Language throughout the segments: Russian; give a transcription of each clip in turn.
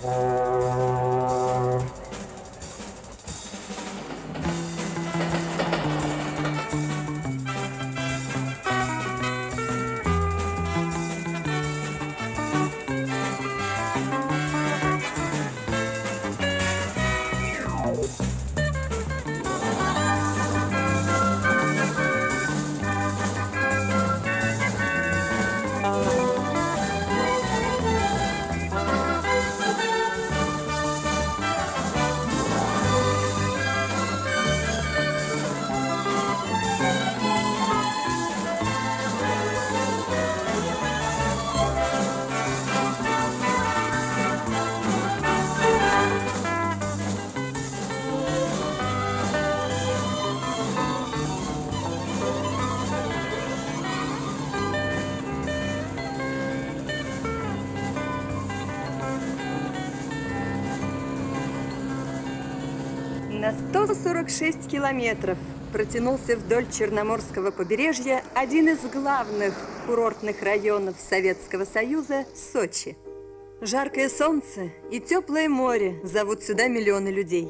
На 146 километров протянулся вдоль Черноморского побережья один из главных курортных районов Советского Союза – Сочи. Жаркое солнце и теплое море зовут сюда миллионы людей.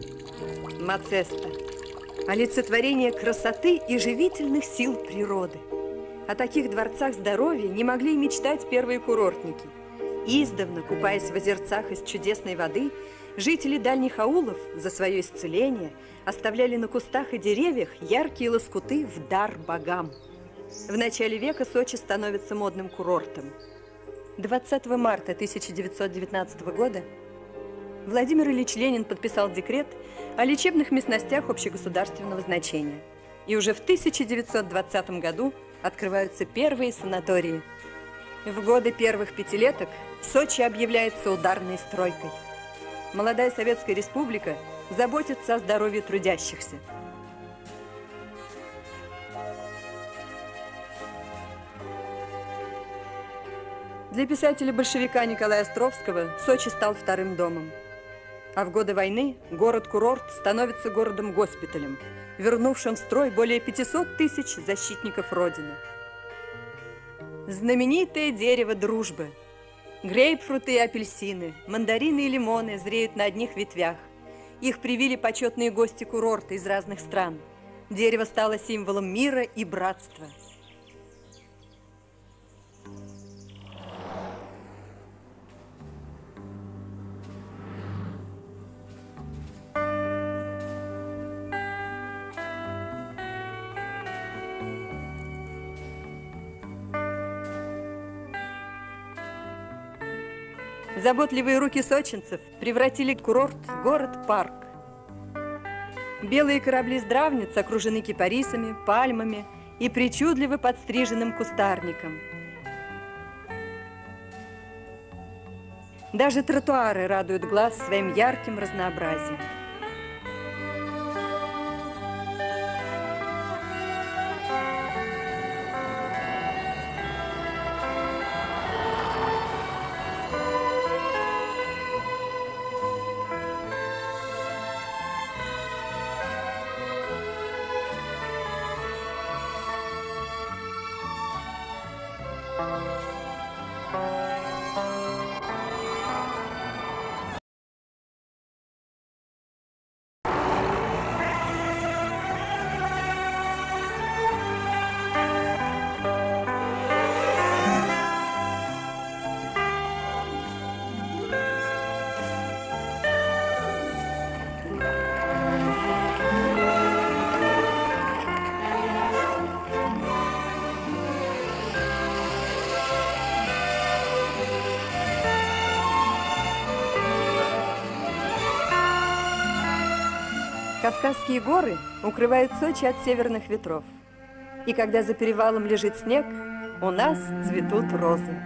Мацеста – олицетворение красоты и живительных сил природы. О таких дворцах здоровья не могли и мечтать первые курортники. Издавна, купаясь в озерцах из чудесной воды, жители дальних аулов за свое исцеление оставляли на кустах и деревьях яркие лоскуты в дар богам. В начале века Сочи становится модным курортом. 20 марта 1919 года Владимир Ильич Ленин подписал декрет о лечебных местностях общегосударственного значения. И уже в 1920 году открываются первые санатории. В годы первых пятилеток Сочи объявляется ударной стройкой. Молодая Советская Республика заботится о здоровье трудящихся. Для писателя-большевика Николая Островского Сочи стал вторым домом. А в годы войны город-курорт становится городом-госпиталем, вернувшим в строй более 500 тысяч защитников Родины. Знаменитое дерево дружбы. Грейпфруты и апельсины, мандарины и лимоны зреют на одних ветвях. Их привили почетные гости курорта из разных стран. Дерево стало символом мира и братства. Заботливые руки сочинцев превратили курорт в город-парк. Белые корабли здравниц окружены кипарисами, пальмами и причудливо подстриженным кустарником. Даже тротуары радуют глаз своим ярким разнообразием. Кавказские горы укрывают Сочи от северных ветров. И когда за перевалом лежит снег, у нас цветут розы.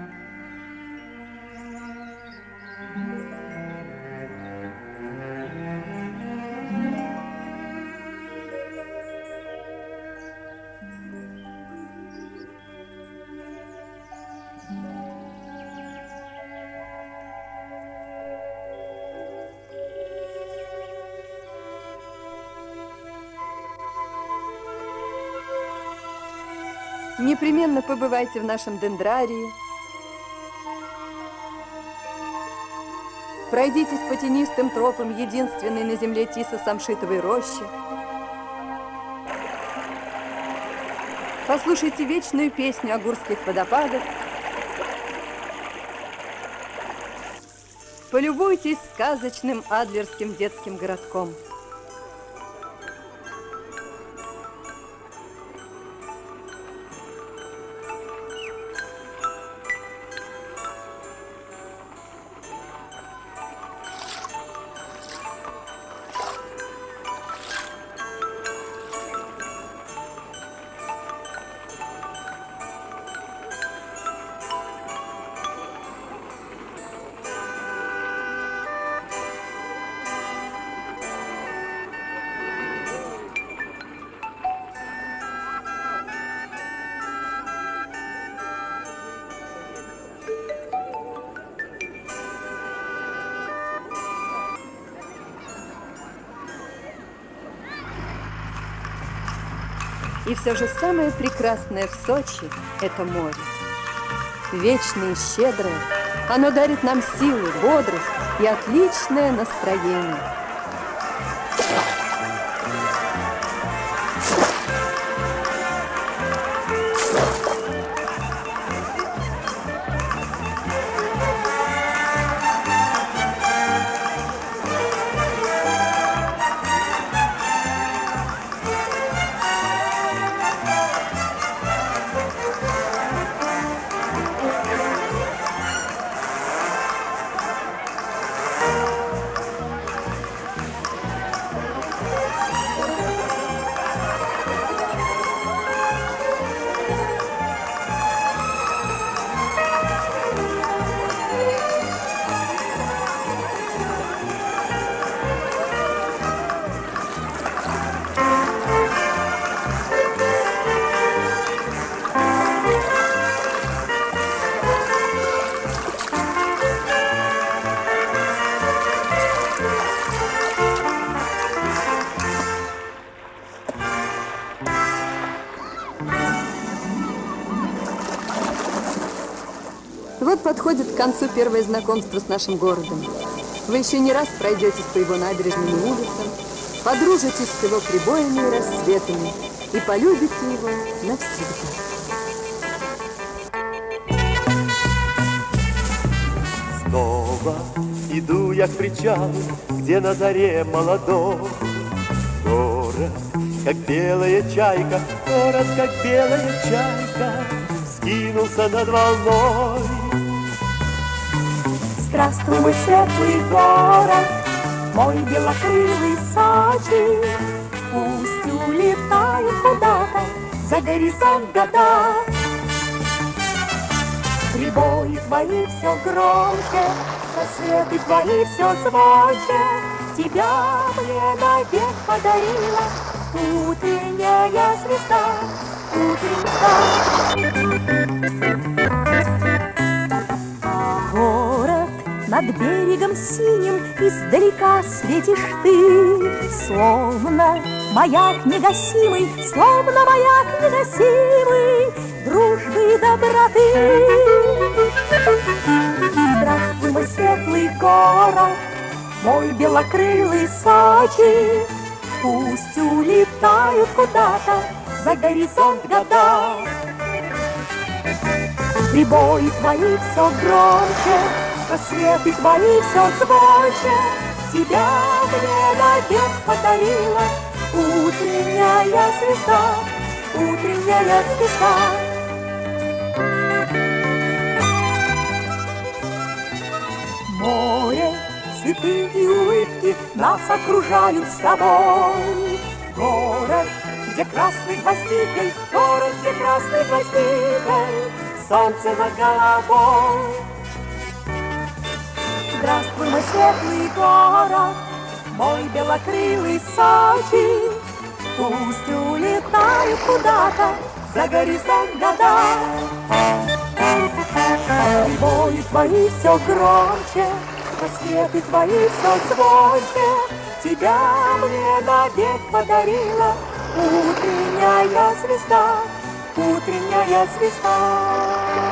Непременно побывайте в нашем дендрарии. Пройдитесь по тенистым тропам единственной на земле тисо-самшитовой рощи. Послушайте вечную песню о гурских водопадах. Полюбуйтесь сказочным адлерским детским городком. И все же самое прекрасное в Сочи – это море. Вечное и щедрое, оно дарит нам силы, бодрость и отличное настроение. Вот подходит к концу первое знакомство с нашим городом. Вы еще не раз пройдетесь по его набережным и улицам, подружитесь с его прибоями и рассветами и полюбите его навсегда. Снова иду я к причалу, где на заре молодой город, как белая чайка, город, как белая чайка, скинулся над волной. Здравствуй, мой светлый город, мой белокрылый Сочи. Пусть улетают куда-то за горизонт года. Прибои твои все громче, рассветы твои все звонче. Тебя мне навек подарила утренняя звезда, Город над берегом синим издалека светишь ты, словно маяк негасимый, словно маяк негасимый дружбы и доброты. Здравствуй, мой светлый город, мой белокрылый Сочи. Пусть улетают куда-то за горизонт года. Прибои твои все громче, рассветы твои все звонче. Тебя мне навек подарила утренняя звезда, утренняя звезда. Море, цветы и улыбки нас окружают с тобой. Город, где красной гвоздикой, город, где красной гвоздикой солнце над головой. Здравствуй, мой светлый город, мой белокрылый Сочи. Пусть улетают куда-то за горизонт года. Прибои твои все громче, рассветы твои все звонче. Тебя мне навек подарила утренняя звезда, утренняя звезда.